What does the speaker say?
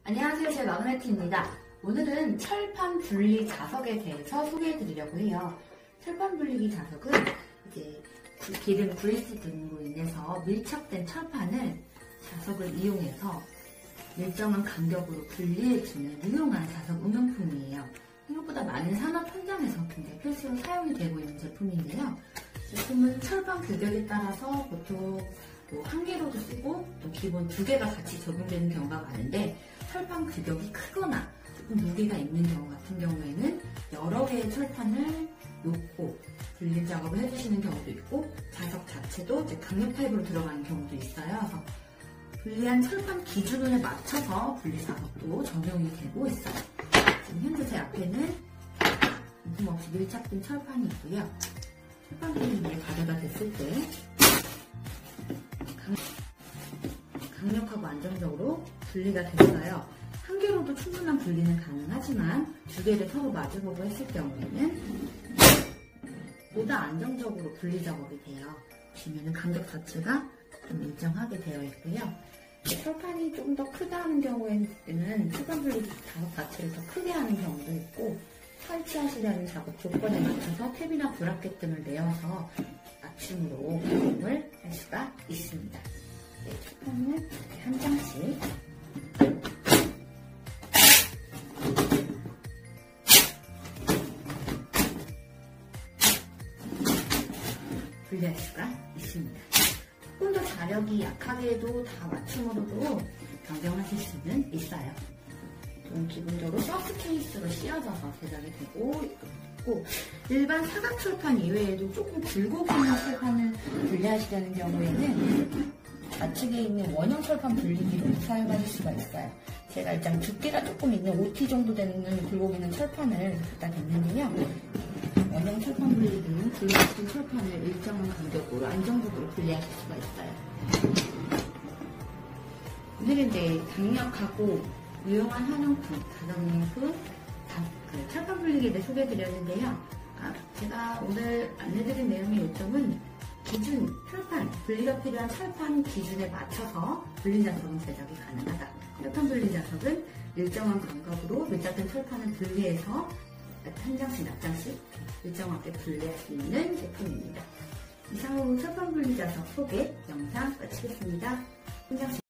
안녕하세요. 제 마그네트입니다. 오늘은 철판 분리 자석에 대해서 소개해 드리려고 해요. 철판 분리기 자석은 이제 기름 그리스 등으로 인해서 밀착된 철판을 자석을 이용해서 일정한 간격으로 분리해주는 유용한 자석 응용품이에요. 생각보다 많은 산업 현장에서 굉장히 필수로 사용이 되고 있는 제품인데요. 제품은 철판 규격에 따라서 보통 한 개로도 쓰고 또 기본 2개가 같이 적용되는 경우가 많은데, 철판 규격이 크거나 조금 무게가 있는 경우 같은 경우에는 여러 개의 철판을 놓고 분리 작업을 해주시는 경우도 있고, 자석 자체도 이제 강력 타입으로 들어가는 경우도 있어요. 그래서 분리한 철판 기준에 맞춰서 분리 작업도 적용이 되고 있어요. 지금 현재 제 앞에는 빈틈없이 밀착된 철판이 있고요. 철판 분리기에 가져다 댔을 때 강력하고 안정적으로 분리가 됐어요. 한 개로도 충분한 분리는 가능하지만 2개를 서로 마주보고 했을 경우에는 보다 안정적으로 분리 작업이 돼요. 보시면 간격 자체가 좀 일정하게 되어 있고요. 철판이 좀 더 크다 하는 경우에는 철판 분리기 작업 자체를 더 크게 하는 경우도 있고, 설치하시려는 작업 조건에 맞춰서 탭이나 브라켓 등을 내어서 맞춤으로 작업을 할 수가 있습니다. 철판을 이렇게 한 장씩 분리할 수가 있습니다. 조금 더 자력이 약하게 해도 다 맞춤으로도 변경하실 수는 있어요. 좀 기본적으로 서스 케이스로 씌워져서 제작이 되고 있고, 일반 사각 철판 이외에도 조금 굵고 보이는 철판을 분리하시려는 경우에는 좌측에 있는 원형 철판 분리기로 사용하실 수가 있어요. 제가 일단 두께가 조금 있는 5T 정도 되는 굵고 있는 철판을 갖다 댔는데요. 원형 철판 분리기는 굵은 철판을 일정한 간격으로 안정적으로 분리하실 수가 있어요. 오늘은 이제 강력하고 유용한 한용품, 가정용품, 철판 분리기에 대해 소개해드렸는데요. 제가 오늘 안내드린 내용의 요점은 기준, 철판, 분리가 필요한 철판 기준에 맞춰서 분리 자석은 제작이 가능하다. 철판 분리 자석은 일정한 간격으로 밀착된 철판을 분리해서 한 장씩, 몇 장씩 일정하게 분리할 수 있는 제품입니다. 이상으로 철판 분리 자석 소개 영상 마치겠습니다. 한 장씩